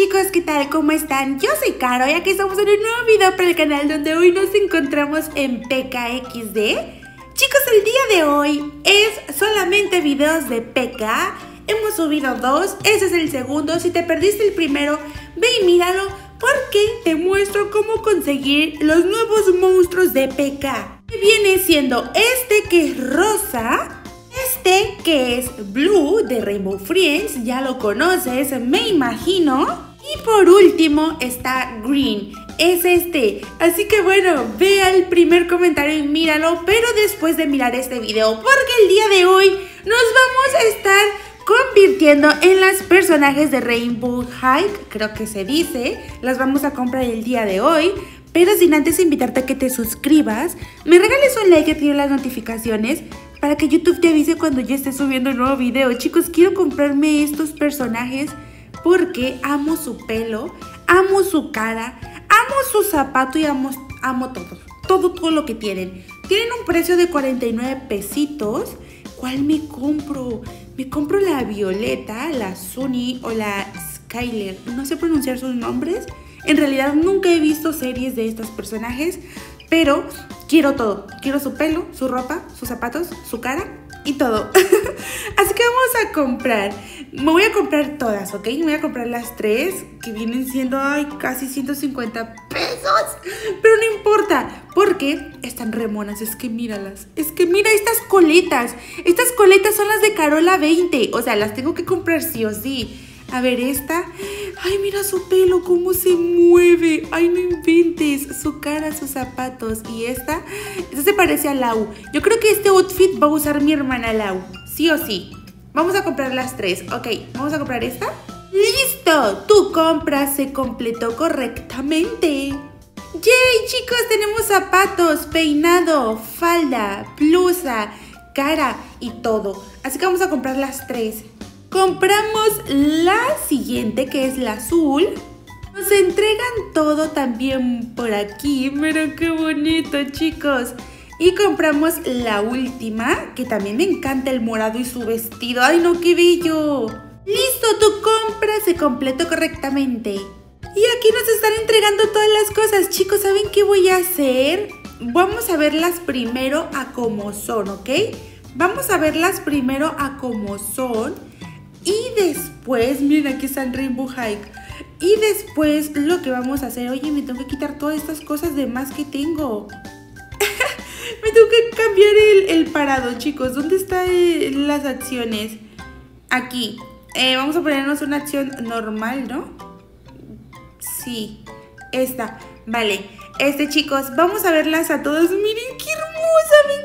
chicos, ¿qué tal? ¿Cómo están? Yo soy Caro y aquí estamos en un nuevo video para el canal donde hoy nos encontramos en PKXD. Chicos, el día de hoy es solamente videos de PK. Hemos subido dos, ese es el segundo. Si te perdiste el primero, ve y míralo porque te muestro cómo conseguir los nuevos monstruos de PK. Que viene siendo este que es rosa, este que es Blue de Rainbow Friends, ya lo conoces, me imagino. Y por último está Green, es este. Así que bueno, ve al primer comentario y míralo, pero después de mirar este video, porque el día de hoy nos vamos a estar convirtiendo en las personajes de Rainbow High, creo que se dice. Las vamos a comprar el día de hoy. Pero sin antes invitarte a que te suscribas, me regales un like y actives las notificaciones para que YouTube te avise cuando yo esté subiendo un nuevo video. Chicos, quiero comprarme estos personajes porque amo su pelo, amo su cara, amo su zapato y amo todo lo que tienen. Tienen un precio de 49 pesitos. ¿Cuál me compro? Me compro la Violeta, la Sunny o la Skyler. No sé pronunciar sus nombres. En realidad nunca he visto series de estos personajes, pero quiero todo. Quiero su pelo, su ropa, sus zapatos, su cara y todo. Así que vamos a comprar. Me voy a comprar todas, ¿ok? Me voy a comprar las tres, que vienen siendo casi 150 pesos. Pero no importa, porque están re monas. Es que míralas. Es que mira estas coletas. Estas coletas son las de Carola 20. O sea, las tengo que comprar sí o sí. A ver, esta. Ay, mira su pelo, cómo se mueve. Ay, no inventes. Su cara, sus zapatos. Y esta se parece a Lau. Yo creo que este outfit va a usar mi hermana Lau. Sí o sí. Vamos a comprar las tres. Ok, vamos a comprar esta. ¡Listo! Tu compra se completó correctamente. ¡Yay, chicos! Tenemos zapatos, peinado, falda, blusa, cara y todo. Así que vamos a comprar las tres. Compramos la siguiente, que es la azul. Nos entregan todo también por aquí. Miren qué bonito, chicos. Y compramos la última, que también me encanta el morado y su vestido. ¡Ay, no, qué bello! ¡Listo! Tu compra se completó correctamente. Y aquí nos están entregando todas las cosas. Chicos, ¿saben qué voy a hacer? Vamos a verlas primero a como son, ¿ok? Vamos a verlas primero a como son. Y después, miren, aquí está el Rainbow High. Y después lo que vamos a hacer, oye, me tengo que quitar todas estas cosas de más que tengo. Me tengo que cambiar el parado, chicos. ¿Dónde están las acciones? Aquí. Vamos a ponernos una acción normal, ¿no? Sí, esta. Vale. Chicos, vamos a verlas a todos. Miren qué hermosa, me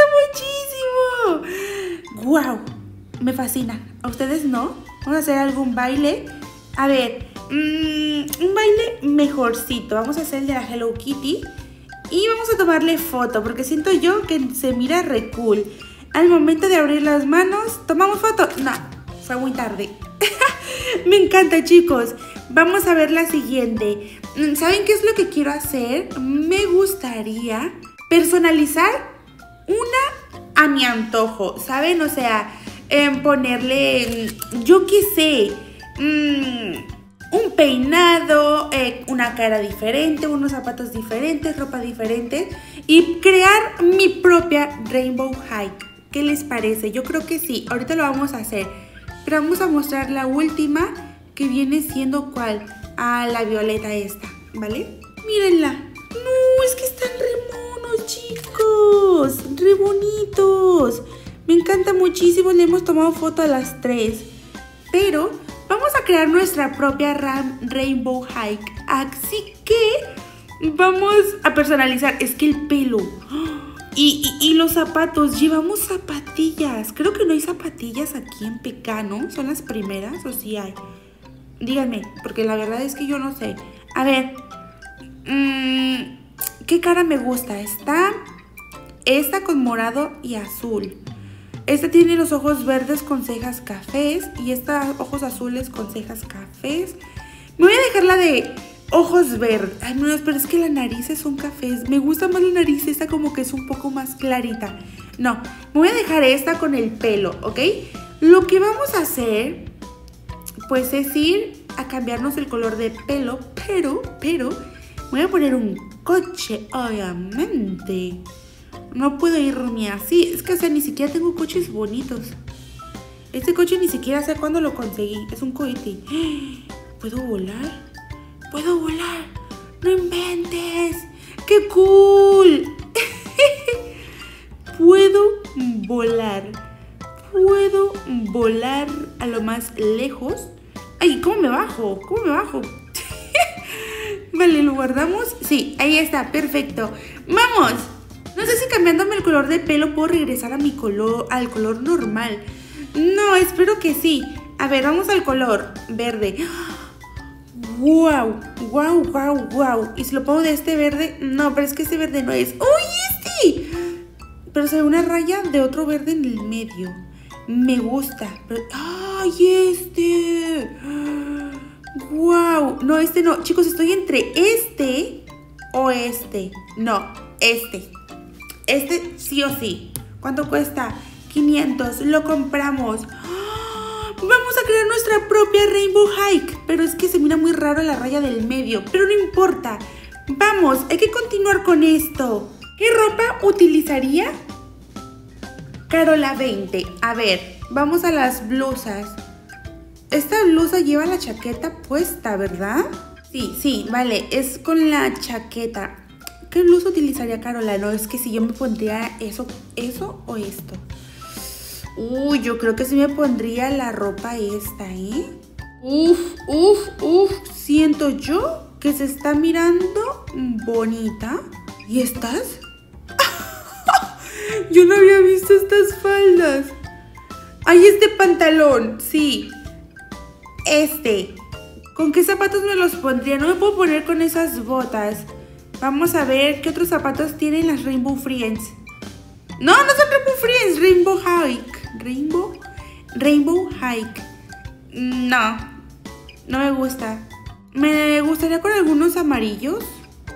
encanta muchísimo. ¡Guau! Me fascina. ¿A ustedes no? Vamos a hacer algún baile. A ver, un baile mejorcito. Vamos a hacer el de la Hello Kitty. Y vamos a tomarle foto, porque siento yo que se mira re cool. Al momento de abrir las manos, ¿tomamos foto? No, fue muy tarde. Me encanta, chicos. Vamos a ver la siguiente. ¿Saben qué es lo que quiero hacer? Me gustaría personalizar una a mi antojo, ¿saben? O sea, ponerle, yo qué sé, un peinado, una cara diferente, unos zapatos diferentes, ropa diferente y crear mi propia Rainbow High. ¿Qué les parece? Yo creo que sí, ahorita lo vamos a hacer. Pero vamos a mostrar la última, que viene siendo ¿cuál? La violeta esta, ¿vale? Mírenla. No, es que están re monos, chicos. Re bonitos. Me encanta muchísimo, le hemos tomado foto a las tres. Pero vamos a crear nuestra propia Rainbow High. Así que vamos a personalizar. Es que el pelo y los zapatos. Llevamos zapatillas. Creo que no hay zapatillas aquí en PK, ¿no? ¿Son las primeras o sí hay? Díganme, porque la verdad es que yo no sé. A ver, ¿qué cara me gusta? Esta con morado y azul. Esta tiene los ojos verdes con cejas cafés y esta ojos azules con cejas cafés. Me voy a dejar la de ojos verdes. Ay, no, pero es que las narices son cafés. Me gusta más la nariz, esta como que es un poco más clarita. No, me voy a dejar esta con el pelo, ¿ok? Lo que vamos a hacer, pues es ir a cambiarnos el color de pelo, pero voy a poner un coche, obviamente. No puedo irme así, es que o sea, ni siquiera tengo coches bonitos. Este coche ni siquiera sé cuándo lo conseguí, es un cohete. ¿Puedo volar? ¡Puedo volar! ¡No inventes! ¡Qué cool! Puedo volar. Puedo volar a lo más lejos. ¡Ay! ¿Cómo me bajo? ¿Cómo me bajo? Vale, ¿lo guardamos? Sí, ahí está, perfecto. ¡Vamos! No sé si cambiándome el color de pelo puedo regresar a mi color, al color normal. No, espero que sí. A ver, vamos al color verde. ¡Wow! ¡Wow, wow, wow! ¿Y si lo pongo de este verde? No, pero es que este verde no es. ¡Uy, este! Pero se ve una raya de otro verde en el medio. Me gusta. Pero... ¡ay, este! ¡Wow! No, este no. Chicos, estoy entre este o este. No, este. Este sí o sí. ¿Cuánto cuesta? 500. Lo compramos. Vamos a crear nuestra propia Rainbow Hike. Pero es que se mira muy raro la raya del medio. Pero no importa. Vamos, hay que continuar con esto. ¿Qué ropa utilizaría? Carola 20. A ver, vamos a las blusas. Esta blusa lleva la chaqueta puesta, ¿verdad? Sí, vale, es con la chaqueta. ¿Qué blusa utilizaría Carola? No, es que si yo me pondría eso o esto. Uy, yo creo que sí me pondría la ropa esta, ¿eh? Uf. Siento yo que se está mirando bonita. ¿Y estas? Yo no había visto estas faldas. ¡Ay, este pantalón! Sí. ¿Con qué zapatos me los pondría? No me puedo poner con esas botas. Vamos a ver qué otros zapatos tienen las Rainbow Friends. No son Rainbow Friends, Rainbow Hike. Rainbow Hike. No me gusta. Me gustaría con algunos amarillos.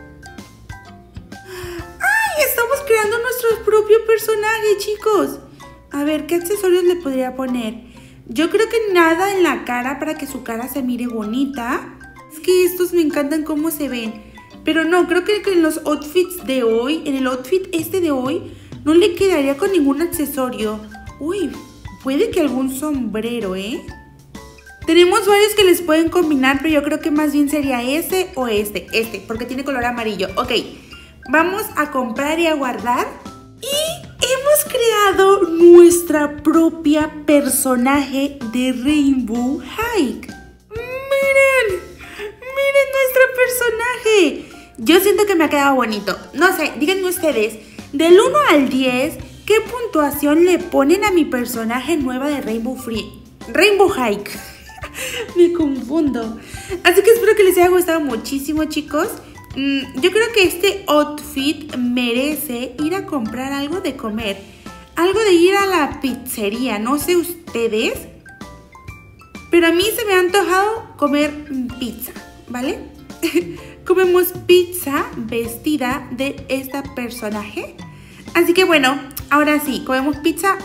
¡Ay! Estamos creando nuestro propio personaje, chicos. A ver, ¿qué accesorios le podría poner? Yo creo que nada en la cara para que su cara se mire bonita. Es que estos me encantan cómo se ven. Pero no, creo que en los outfits de hoy, en el outfit de hoy, no le quedaría con ningún accesorio. Uy, puede que algún sombrero, ¿eh? Tenemos varios que les pueden combinar, pero yo creo que más bien sería ese o este, porque tiene color amarillo. Ok, vamos a comprar y a guardar. Y hemos creado nuestra propia personaje de Rainbow Hike. ¡Miren! ¡Miren nuestro personaje! Yo siento que me ha quedado bonito. No sé, díganme ustedes, del 1 al 10, ¿qué puntuación le ponen a mi personaje nueva de Rainbow Hike? Me confundo. Así que espero que les haya gustado muchísimo, chicos. Yo creo que este outfit merece ir a comprar algo de comer. Algo de ir a la pizzería. No sé ustedes, pero a mí se me ha antojado comer pizza, ¿vale? Comemos pizza vestida de esta personaje. Así que bueno, ahora sí, comemos pizza.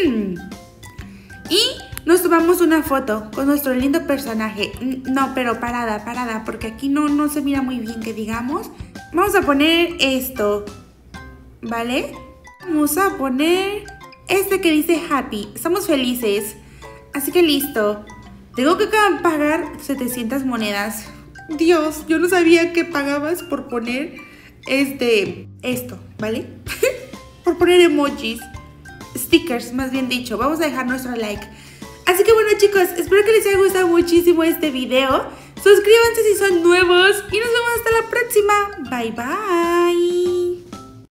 Y nos tomamos una foto con nuestro lindo personaje. No, pero parada, porque aquí no se mira muy bien que digamos. Vamos a poner esto, ¿vale? Vamos a poner este que dice happy. Estamos felices. Así que listo. Tengo que pagar 700 monedas. Dios, yo no sabía que pagabas por poner esto, ¿vale? Por poner emojis. Stickers, más bien dicho. Vamos a dejar nuestro like. Así que bueno, chicos, espero que les haya gustado muchísimo este video. Suscríbanse si son nuevos y nos vemos hasta la próxima. Bye, bye.